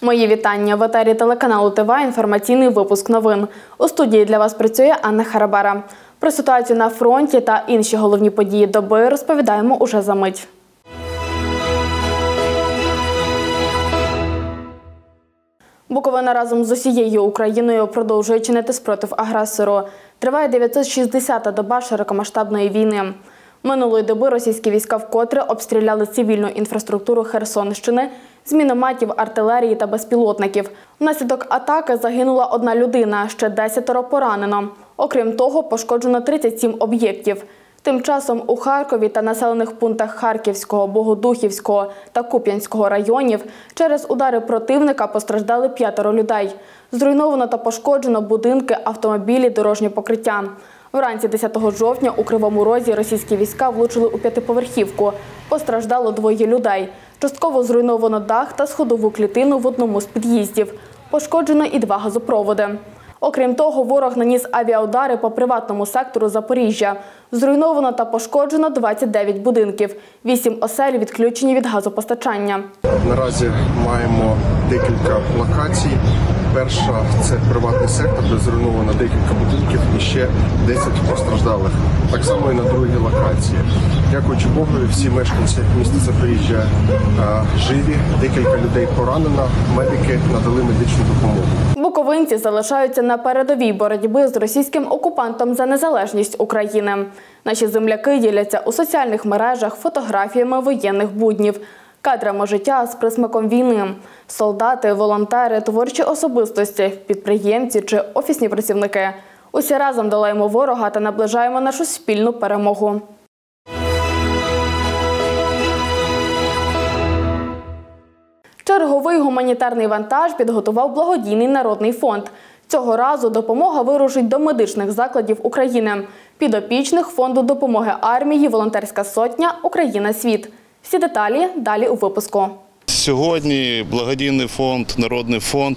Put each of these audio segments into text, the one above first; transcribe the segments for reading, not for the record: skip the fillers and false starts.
Мої вітання. В етері телеканалу ТВА інформаційний випуск новин. У студії для вас працює Анна Харабара. Про ситуацію на фронті та інші головні події доби розповідаємо уже за мить. Буковина разом з усією Україною продовжує чинити спротив агресору. Триває 960-та доба широкомасштабної війни. Минулої доби російські війська вкотре обстріляли цивільну інфраструктуру Херсонщини з мінометів, артилерії та безпілотників. Внаслідок атаки загинула одна людина, ще 10 поранено. Окрім того, пошкоджено 37 об'єктів. Тим часом у Харкові та населених пунктах Харківського, Богодухівського та Куп'янського районів через удари противника постраждали 5 людей. Зруйновано та пошкоджено будинки, автомобілі, дорожнє покриття. Вранці 10 жовтня у Кривому Розі російські війська влучили у 5-поверхівку. Постраждало 2 людей. Частково зруйновано дах та сходову клітину в одному з під'їздів. Пошкоджено і 2 газопроводи. Окрім того, ворог наніс авіаудари по приватному сектору Запоріжжя. Зруйновано та пошкоджено 29 будинків. 8 осель відключені від газопостачання. Наразі маємо декілька локацій. Перша – це приватний сектор, де зруйновано декілька будинків і ще 10 постраждалих. Так само і на другій локації. Дякуючи Богу, всі мешканці міста Запоріжжя живі, декілька людей поранено, медики надали медичну допомогу. Буковинці залишаються на передовій боротьби з російським окупантом за незалежність України. Наші земляки діляться у соціальних мережах фотографіями воєнних буднів, кадрами життя з присмаком війни. Солдати, волонтери, творчі особистості, підприємці чи офісні працівники. Усі разом долаємо ворога та наближаємо нашу спільну перемогу. Черговий гуманітарний вантаж підготував благодійний народний фонд. Цього разу допомога вирушить до медичних закладів України. Підопічних фонду допомоги армії «Волонтерська сотня. Україна. Світ». Всі деталі далі у випуску. Сьогодні благодійний фонд, народний фонд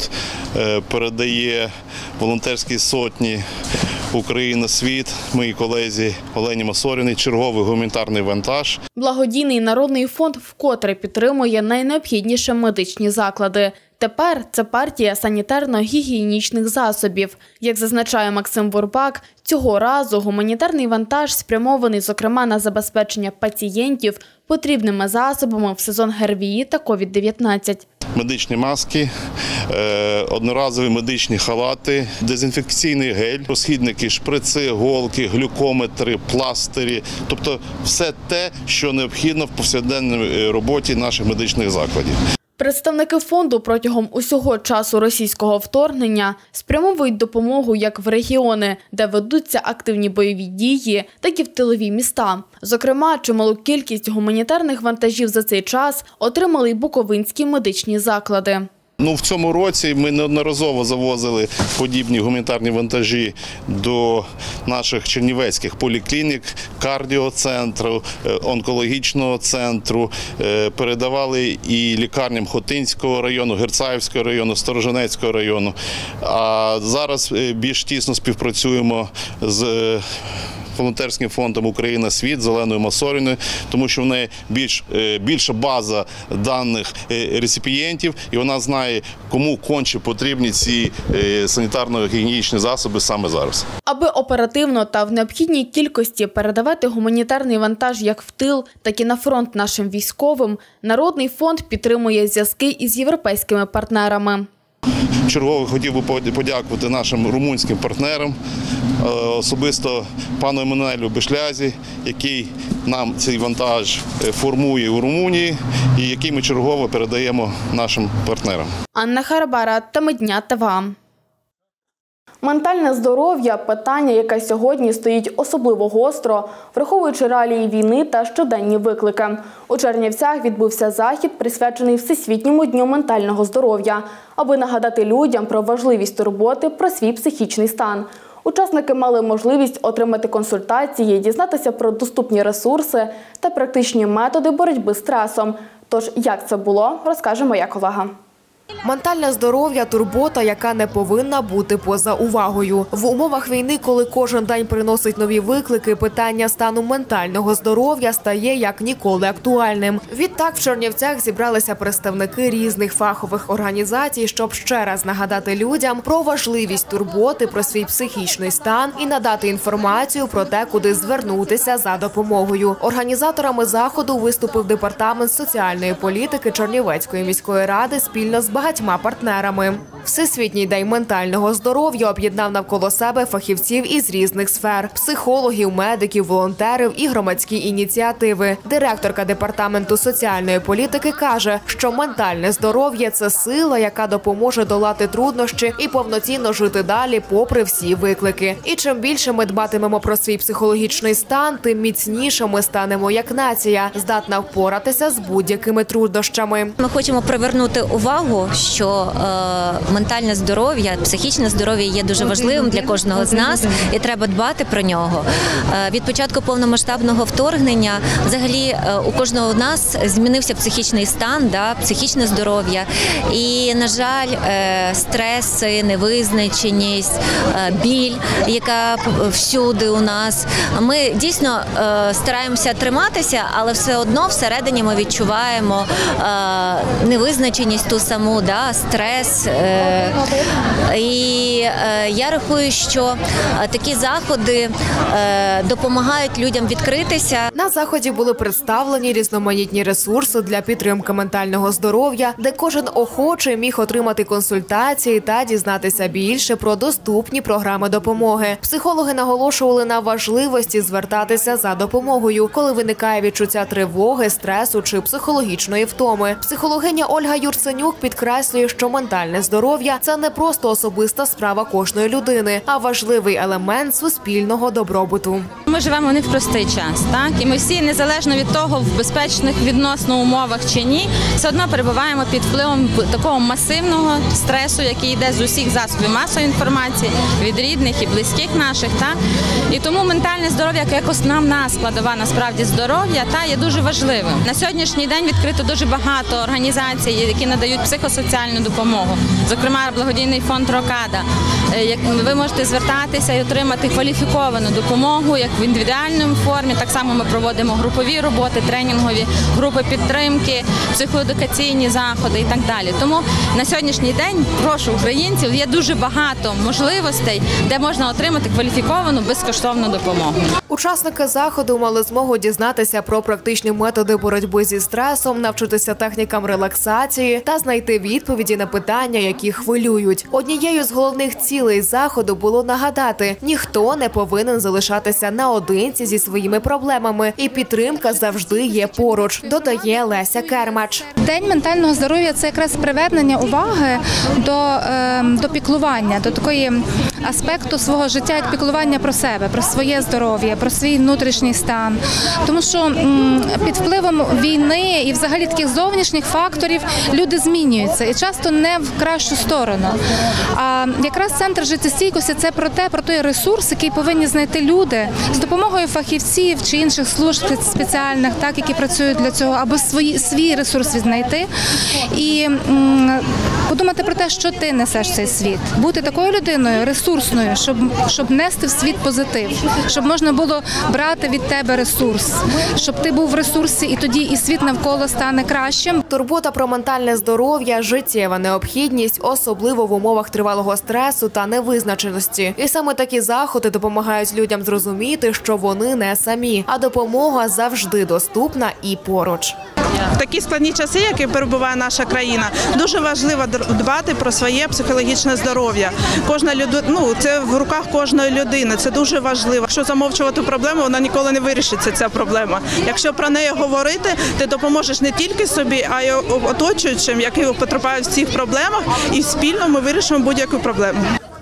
передає волонтерській сотні «Україна. Світ» моїй колезі Олені Масоріній черговий гуманітарний вантаж. Благодійний народний фонд вкотре підтримує найнеобхідніші медичні заклади. Тепер це партія санітарно-гігієнічних засобів. Як зазначає Максим Бурбак, цього разу гуманітарний вантаж спрямований, зокрема, на забезпечення пацієнтів потрібними засобами в сезон ГРВІ та COVID-19. Медичні маски, одноразові медичні халати, дезінфекційний гель, розхідники, шприци, голки, глюкометри, пластирі. Тобто все те, що необхідно в повсякденній роботі наших медичних закладів. Представники фонду протягом усього часу російського вторгнення спрямовують допомогу як в регіони, де ведуться активні бойові дії, так і в тилові міста. Зокрема, чималу кількість гуманітарних вантажів за цей час отримали й буковинські медичні заклади. В цьому році ми неодноразово завозили подібні гуманітарні вантажі до наших чернівецьких поліклінік, кардіоцентру, онкологічного центру, передавали і лікарням Хотинського району, Герцаївського району, Сторожинецького району. А зараз більш тісно співпрацюємо з волонтерським фондом «Україна. Світ» з Оленою Масоріною, тому що в неї більша база даних реципієнтів, і вона знає, кому конче потрібні ці санітарно-гігієнічні засоби саме зараз. Аби оперативно та в необхідній кількості передавати гуманітарний вантаж як в тил, так і на фронт нашим військовим, Народний фонд підтримує зв'язки із європейськими партнерами. Чергово хотів би подякувати нашим румунським партнерам, особисто пану Еммануелю Бешлязі, який нам цей вантаж формує у Румунії і який ми чергово передаємо нашим партнерам. Анна Харабара, Теми дня ТВА. Ментальне здоров'я – питання, яке сьогодні стоїть особливо гостро, враховуючи реалії війни та щоденні виклики. У Чернівцях відбувся захід, присвячений Всесвітньому дню ментального здоров'я, аби нагадати людям про важливість турботи про свій психічний стан. Учасники мали можливість отримати консультації, дізнатися про доступні ресурси та практичні методи боротьби з стресом. Тож, як це було, розкаже моя колега. Ментальне здоров'я – турбота, яка не повинна бути поза увагою. В умовах війни, коли кожен день приносить нові виклики, питання стану ментального здоров'я стає як ніколи актуальним. Відтак в Чернівцях зібралися представники різних фахових організацій, щоб ще раз нагадати людям про важливість турботи про свій психічний стан і надати інформацію про те, куди звернутися за допомогою. Організаторами заходу виступив Департамент соціальної політики Чернівецької міської ради спільно з багатьма партнерами. Всесвітній день ментального здоров'я об'єднав навколо себе фахівців із різних сфер – психологів, медиків, волонтерів і громадські ініціативи. Директорка Департаменту соціальної політики каже, що ментальне здоров'я – це сила, яка допоможе долати труднощі і повноцінно жити далі попри всі виклики. І чим більше ми дбатимемо про свій психологічний стан, тим міцніше ми станемо як нація, здатна впоратися з будь-якими труднощами. Ми хочемо привернути увагу, що ментальне здоров'я, психічне здоров'я є дуже важливим для кожного з нас і треба дбати про нього. Від початку повномасштабного вторгнення взагалі у кожного з нас змінився психічний стан, психічне здоров'я. І, на жаль, стреси, невизначеність, біль, яка всюди у нас. Ми дійсно стараємося триматися, але все одно всередині ми відчуваємо невизначеність ту саму, стрес. І я рахую, що такі заходи допомагають людям відкритися. На заході були представлені різноманітні ресурси для підтримки ментального здоров'я, де кожен охочий міг отримати консультації та дізнатися більше про доступні програми допомоги. Психологи наголошували на важливості звертатися за допомогою, коли виникає відчуття тривоги, стресу чи психологічної втоми. Психологиня Ольга Юрценюк підкреслює, що ментальне здоров'я – це не просто особиста справа кожної людини, а важливий елемент суспільного добробуту. Ми живемо не в простий час, і ми всі, незалежно від того, в безпечних відносно умовах чи ні, все одно перебуваємо під впливом такого масивного стресу, який йде з усіх засобів масової інформації, від рідних і близьких наших. І тому ментальне здоров'я, як основна складова насправді здоров'я, є дуже важливим. На сьогоднішній день відкрито дуже багато організацій, які надають психосоціальну допомогу. Зокрема, благодійний фонд «Рокада». Ви можете звертатися і отримати кваліфіковану допомогу, як в індивідуальній формі. Так само ми проводимо групові роботи, тренінгові, групи підтримки, психоедукаційні заходи і так далі. Тому на сьогоднішній день, прошу українців, є дуже багато можливостей, де можна отримати кваліфіковану безкоштовну допомогу. Учасники заходу мали змогу дізнатися про практичні методи боротьби зі стресом, навчитися технікам релаксації та знайти відповіді на питання, які хвилюють. Однією з головних цілей заходу було нагадати – ніхто не повинен залишатися наодинці зі своїми проблемами, і підтримка завжди є поруч, додає Леся Кермач. День ментального здоров'я – це якраз привернення уваги до піклування, до такої аспекту свого життя, як піклування про себе, про своє здоров'я, про свій внутрішній стан. Тому що під впливом війни і взагалі таких зовнішніх факторів люди змінюються і часто не в кращу сторону. А якраз центр життєстійкості – це про той ресурс, який повинні знайти люди з допомогою фахівців чи інших служб спеціальних, які працюють для цього, аби свій ресурс віднайти і подумати про те, що ти несеш в цей світ. Бути такою людиною ресурсною, щоб нести в світ позитив, щоб можна було брати від тебе ресурс, щоб ти був в ресурсі, і тоді і світ навколо стане кращим. Турбота про ментальне здоров'я – життєва необхідність, особливо в умовах тривалого стресу та невизначеності. І саме такі заходи допомагають людям зрозуміти, що вони не самі, а допомога завжди доступна і поруч. В такі складні часи, які перебуває наша країна, дуже важливо дбати про своє психологічне здоров'я. Кожна людина, це в руках кожної людини, це дуже важливо. Якщо замовчувати проблему, вона ніколи не вирішиться, ця проблема. Якщо про неї говорити, ти допоможеш не тільки собі, а й оточуючим, які потрапляють в цих проблемах, і спільно ми вирішимо будь-яку проблему.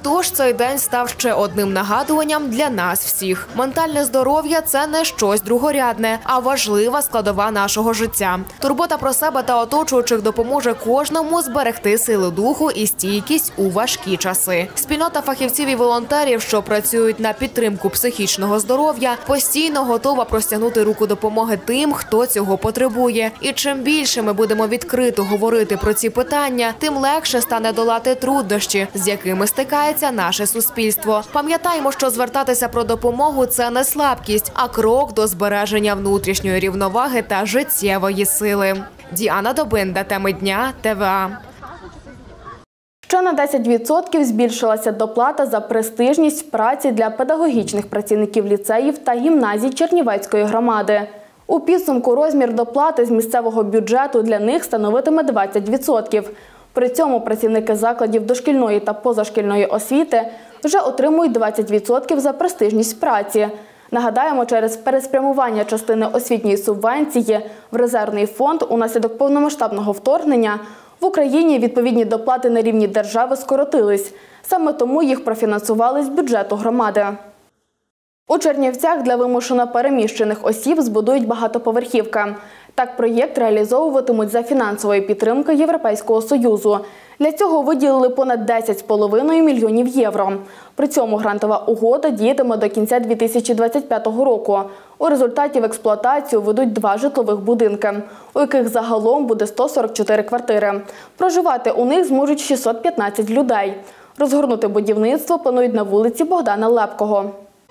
Тож цей день став ще одним нагадуванням для нас всіх. Ментальне здоров'я – це не щось другорядне, а важлива складова нашого життя. Турбота про себе та оточуючих допоможе кожному зберегти силу духу і стійкість у важкі часи. Спільнота фахівців і волонтерів, що працюють на підтримку психічного здоров'я, постійно готова простягнути руку допомоги тим, хто цього потребує. І чим більше ми будемо відкрито говорити про ці питання, тим легше стане долати труднощі, з якими стикається наше суспільство. Пам'ятаємо, що звертатися про допомогу – це не слабкість, а крок до збереження внутрішньої рівноваги та життєвої сили. Діана Добинда, теми дня, ТВА. Ще на 10% збільшилася доплата за престижність праці для педагогічних працівників ліцеїв та гімназій Чернівецької громади. У підсумку розмір доплати з місцевого бюджету для них становитиме 20%. При цьому працівники закладів дошкільної та позашкільної освіти вже отримують 20% за престижність праці. Нагадаємо, через переспрямування частини освітньої субвенції в резервний фонд унаслідок повномасштабного вторгнення в Україні відповідні доплати на рівні держави скоротились. Саме тому їх профінансували з бюджету громади. У Чернівцях для вимушено переміщених осіб збудують багатоповерхівки. Так, проєкт реалізовуватимуть за фінансової підтримки Європейського Союзу. Для цього виділили понад 10,5 мільйонів євро. При цьому грантова угода діятиме до кінця 2025 року. У результаті в експлуатацію ведуть 2 житлових будинки, у яких загалом буде 144 квартири. Проживати у них зможуть 615 людей. Розгорнути будівництво планують на вулиці Богдана Лепкого.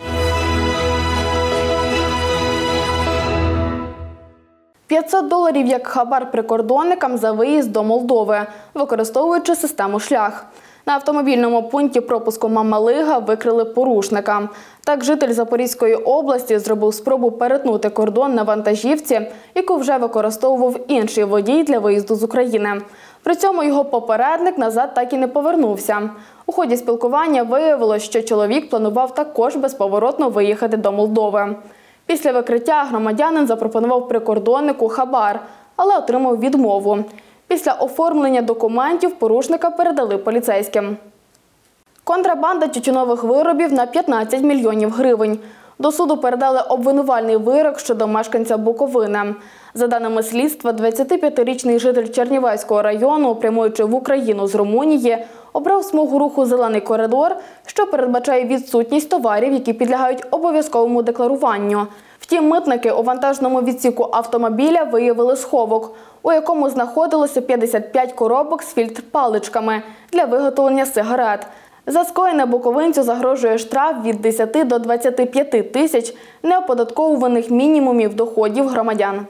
$500 як хабар прикордонникам за виїзд до Молдови, використовуючи систему «Шлях». На автомобільному пункті пропуску Мамалига викрили порушника. Так, житель Запорізької області зробив спробу перетнути кордон на вантажівці, яку вже використовував інший водій для виїзду з України. При цьому його попередник назад так і не повернувся. У ході спілкування виявилось, що чоловік планував також безповоротно виїхати до Молдови. Після викриття громадянин запропонував прикордоннику хабар, але отримав відмову. Після оформлення документів порушника передали поліцейським. Контрабанда тютюнових виробів на 15 мільйонів гривень. До суду передали обвинувальний вирок щодо мешканця Буковини. За даними слідства, 25-річний житель Чернівецького району, прямуючи в Україну з Румунії, обрав смугу руху «Зелений коридор», що передбачає відсутність товарів, які підлягають обов'язковому декларуванню. Втім, митники у вантажному відсіку автомобіля виявили сховок, у якому знаходилося 55 коробок з фільтр-паличками для виготовлення сигарет. За скоєне буковинцю загрожує штраф від 10 до 25 тисяч неоподатковуваних мінімумів доходів громадян.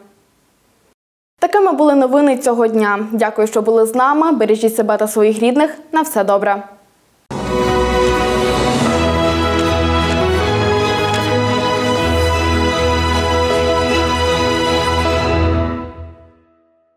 Такими були новини цього дня. Дякую, що були з нами. Бережіть себе та своїх рідних. На все добре.